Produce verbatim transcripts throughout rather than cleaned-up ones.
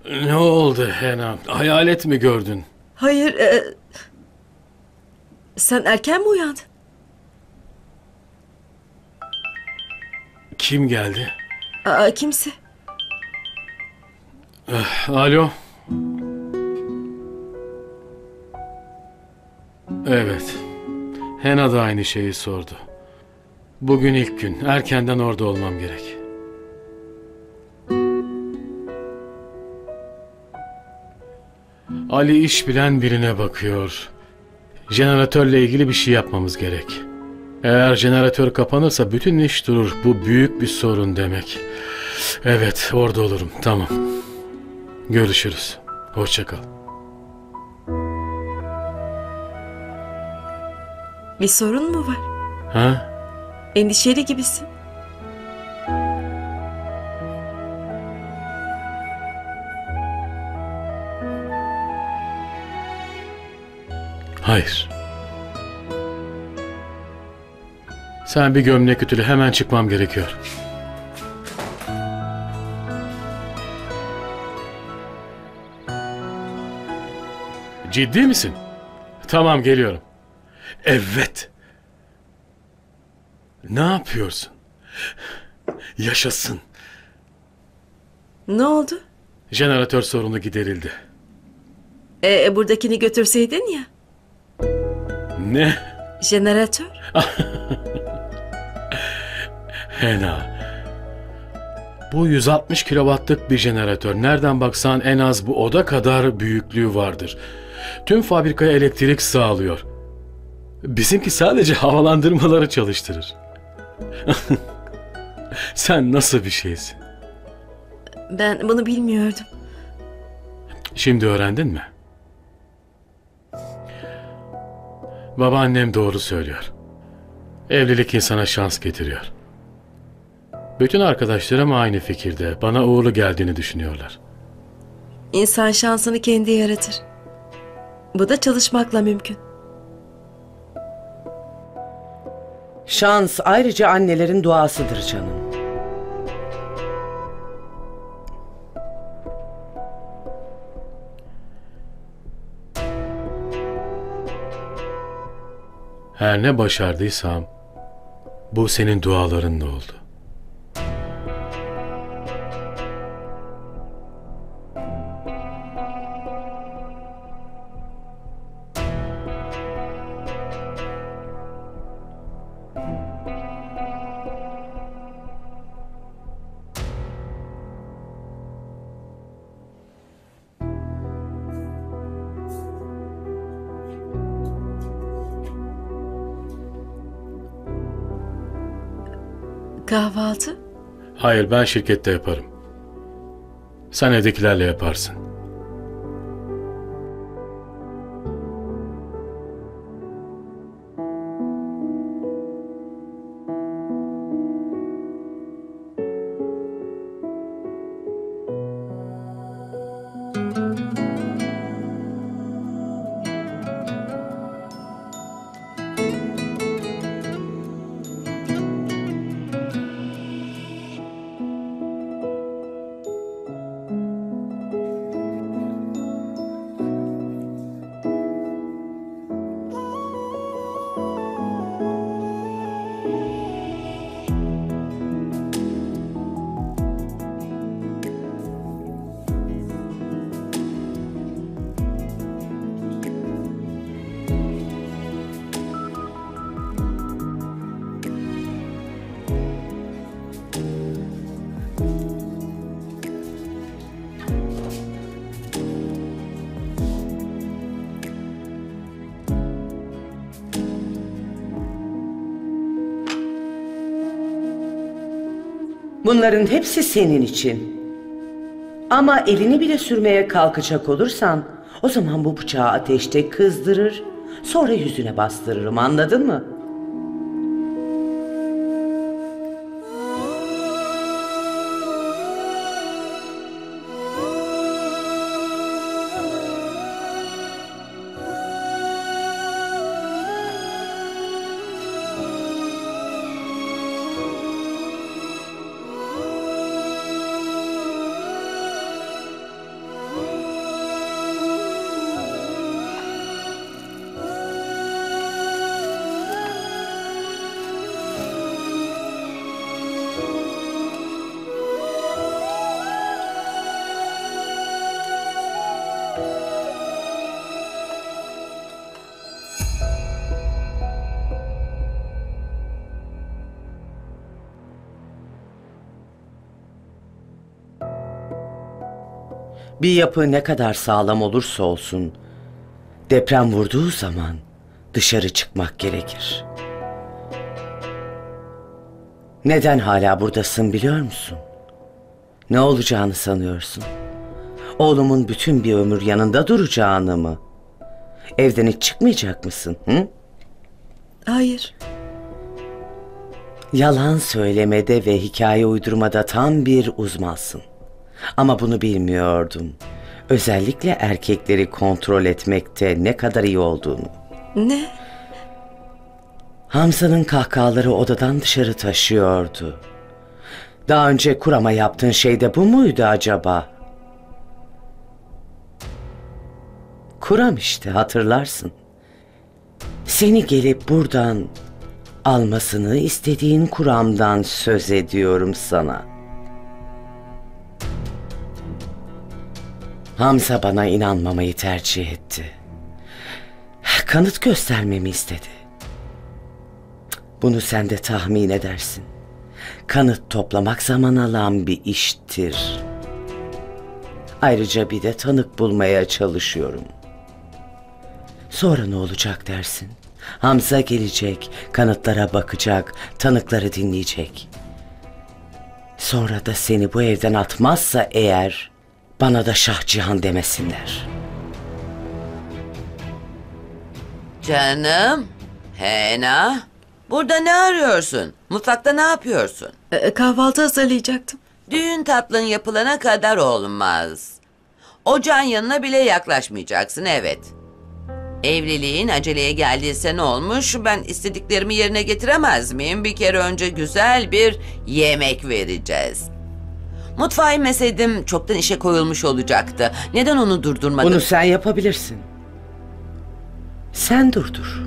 Ne oldu Hena? Hayalet mi gördün? Hayır, e, sen erken mi uyandın? Kim geldi? Aa, kimse. Alo? Evet. Hena da aynı şeyi sordu. Bugün ilk gün. Erkenden orada olmam gerek. Ali iş bilen birine bakıyor. Jeneratörle ilgili bir şey yapmamız gerek. Eğer jeneratör kapanırsa bütün iş durur. Bu büyük bir sorun demek. Evet, orada olurum. Tamam. Görüşürüz. Hoşça kal. Bir sorun mu var? Ha? Endişeli gibisin. Hayır. Sen bir gömlek ütüle, hemen çıkmam gerekiyor. Ciddi misin? Tamam, geliyorum. Evet. Ne yapıyorsun? Yaşasın. Ne oldu? Jeneratör sorunu giderildi. E, buradakini götürseydin ya. Ne? Jeneratör. Hena. Bu yüz altmış kilowattlık bir jeneratör. Nereden baksan en az bu oda kadar büyüklüğü vardır. Tüm fabrikaya elektrik sağlıyor. Bizimki sadece havalandırmaları çalıştırır. Sen nasıl bir şeysin? Ben bunu bilmiyordum. Şimdi öğrendin mi? Babaannem doğru söylüyor. Evlilik insana şans getiriyor. Bütün arkadaşlarım aynı fikirde. Bana uğurlu geldiğini düşünüyorlar. İnsan şansını kendi yaratır. Bu da çalışmakla mümkün. Şans ayrıca annelerin duasıdır canım. Her ne başardıysam bu senin dualarınla oldu. Kahvaltı? Hayır, ben şirkette yaparım. Sen evdekilerle yaparsın. Bunların hepsi senin için. Ama elini bile sürmeye kalkacak olursan o zaman bu bıçağı ateşte kızdırır, sonra yüzüne bastırırım, anladın mı? Bir yapı ne kadar sağlam olursa olsun, deprem vurduğu zaman dışarı çıkmak gerekir. Neden hala buradasın biliyor musun? Ne olacağını sanıyorsun? Oğlumun bütün bir ömür yanında duracağını mı? Evden hiç çıkmayacak mısın? Hı? Hayır. Yalan söylemede ve hikaye uydurmada tam bir uzmansın. Ama bunu bilmiyordum. Özellikle erkekleri kontrol etmekte ne kadar iyi olduğunu. Ne? Hamza'nın kahkahaları odadan dışarı taşıyordu. Daha önce kurama yaptığın şey de bu muydu acaba? Kuram işte, hatırlarsın. Seni gelip buradan almasını istediğin kuramdan söz ediyorum sana. Hamza bana inanmamayı tercih etti. Kanıt göstermemi istedi. Bunu sen de tahmin edersin. Kanıt toplamak zaman alan bir iştir. Ayrıca bir de tanık bulmaya çalışıyorum. Sonra ne olacak dersin? Hamza gelecek, kanıtlara bakacak, tanıkları dinleyecek. Sonra da seni bu evden atmazsa eğer, bana da Şah Cihan demesinler. Canım, Hena, burada ne arıyorsun? Mutfakta ne yapıyorsun? Ee, kahvaltı hazırlayacaktım. Düğün tatlın yapılana kadar olmaz. Ocağın yanına bile yaklaşmayacaksın, evet. Evliliğin aceleye geldiyse ne olmuş? Ben istediklerimi yerine getiremez miyim? Bir kere önce güzel bir yemek vereceğiz. Mutfağı inmeseydim çoktan işe koyulmuş olacaktı. Neden onu durdurmadın? Bunu sen yapabilirsin. Sen durdur.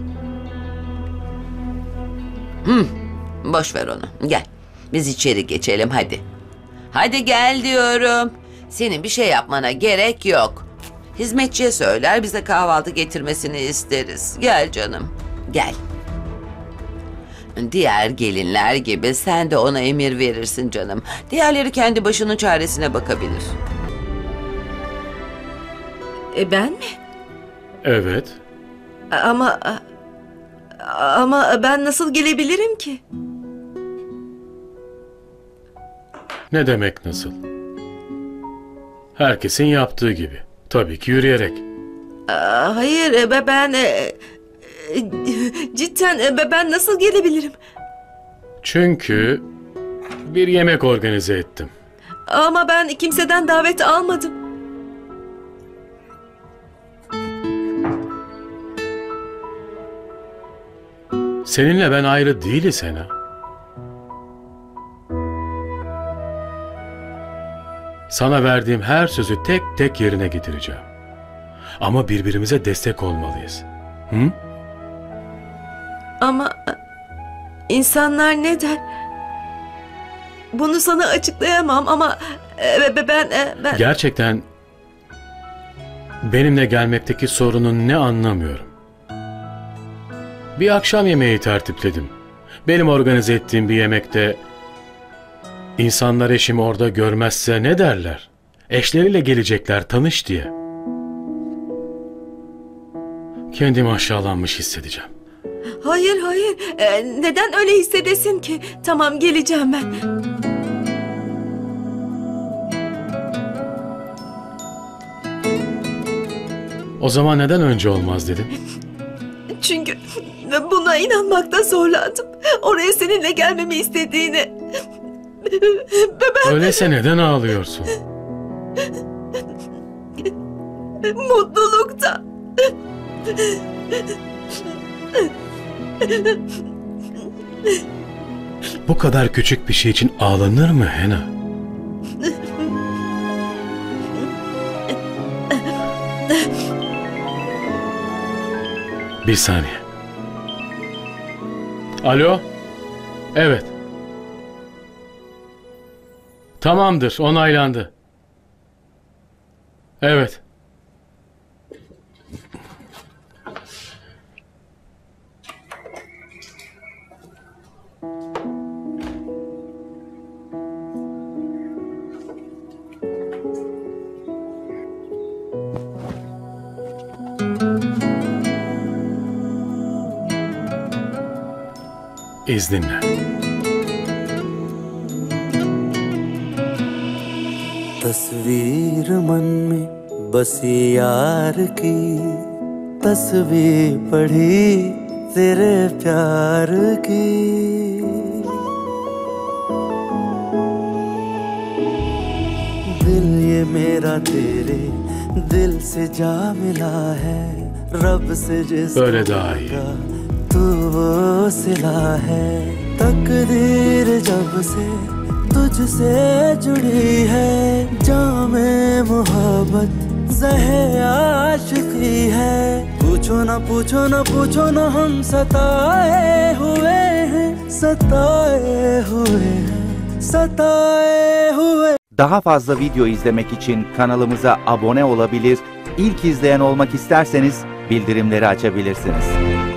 Boş ver onu. Gel. Biz içeri geçelim hadi. Hadi gel diyorum. Senin bir şey yapmana gerek yok. Hizmetçiye söyler bize kahvaltı getirmesini isteriz. Gel canım. Gel. Diğer gelinler gibi sen de ona emir verirsin canım. Diğerleri kendi başının çaresine bakabilir. E, ben mi? Evet. Ama... Ama ben nasıl gelebilirim ki? Ne demek nasıl? Herkesin yaptığı gibi. Tabii ki yürüyerek. Aa, hayır, e, be- ben... e, e, cidden e, be- ben nasıl gelebilirim? Çünkü bir yemek organize ettim. Ama ben kimseden davet almadım. Seninle ben ayrı değiliz Hena. Sana verdiğim her sözü tek tek yerine getireceğim. Ama birbirimize destek olmalıyız. Hı? Ama e, insanlar ne der? Bunu sana açıklayamam ama e, be- ben... e, ben... Gerçekten benimle gelmekteki sorunun ne anlamıyorum. Bir akşam yemeği tertipledim. Benim organize ettiğim bir yemekte insanlar eşimi orada görmezse ne derler? Eşleriyle gelecekler tanış diye. Kendimi aşağılanmış hissedeceğim. Hayır, hayır. E, neden öyle hissedesin ki? Tamam, geleceğim ben. O zaman neden önce olmaz dedin? Çünkü buna inanmakta zorlandım. Oraya seninle gelmemi istediğini. Ben Öyleyse neden ağlıyorsun? mutlulukta. Bu kadar küçük bir şey için ağlanır mı Hena? Bir saniye. Alo? Evet. Tamamdır, onaylandı. Evet. İzninle. तस्वीर मन में बसी यार की तस्वीर पढ़ी तेरे प्यार की दिल ये मेरा तेरे दिल से जा मिला है रब से जिस Böyle daha iyi. तू वो सिला है तकदीर जब से तुझसे जुड़ी है जामे मोहब्बत ज़हे आशिकी है पूछो ना पूछो ना पूछो ना हम सताए हुए हैं सताए हुए हैं सताए हुए. Daha fazla video izlemek için kanalımıza abone olabilir, ilk izleyen olmak isterseniz bildirimleri açabilirsiniz.